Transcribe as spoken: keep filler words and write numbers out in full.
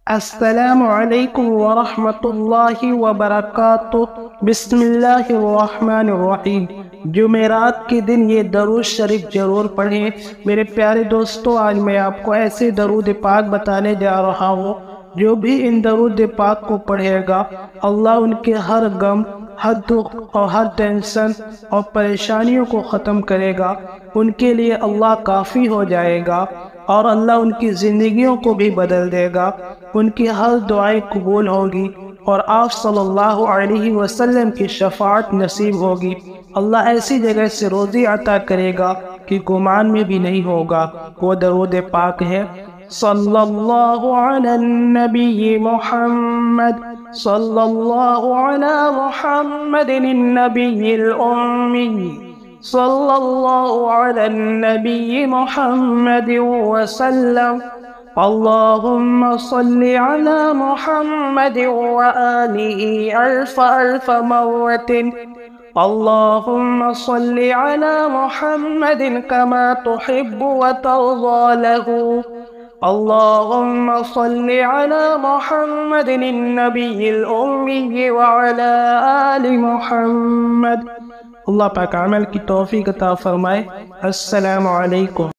السلام علیکم ورحمۃ اللہ وبرکاتہ۔ بسم اللہ الرحمن الرحیم۔ جمعرات کے دن یہ درود شریف ضرور پڑھیں۔ میرے پیارے دوستو، آج میں آپ کو ایسے درود پاک بتانے جا رہا ہوں جو بھی ان درود پاک کو پڑھے گا، اللہ ان کے ہر غم، ہر دکھ اور ہر ٹینشن اور پریشانیوں کو ختم کرے گا۔ ان کے لیے اللہ کافی ہو جائے گا اور اللہ ان کی زندگیوں کو بھی بدل دے گا۔ ان کی ہر دعائیں قبول ہوگی اور آپ صلی اللہ علیہ وسلم کی شفاعت نصیب ہوگی۔ اللہ ایسی جگہ سے روزی عطا کرے گا کہ گمان میں بھی نہیں ہوگا۔ وہ درود پاک ہے: صلی اللہ علی النبی محمد، صلی اللہ علی محمد النبی الامی، صلی اللہ علی النبی محمد وسلم، اللہم صلی علی محمد وآلہ الف الف مرت، اللہم صلی علی محمد کما تحب وترضى له، اللہم صلی علی محمد النبی الامی وعلی آل محمد۔ اللہ پاک عمل کی توفیق عطا فرمائے۔ السلام علیکم۔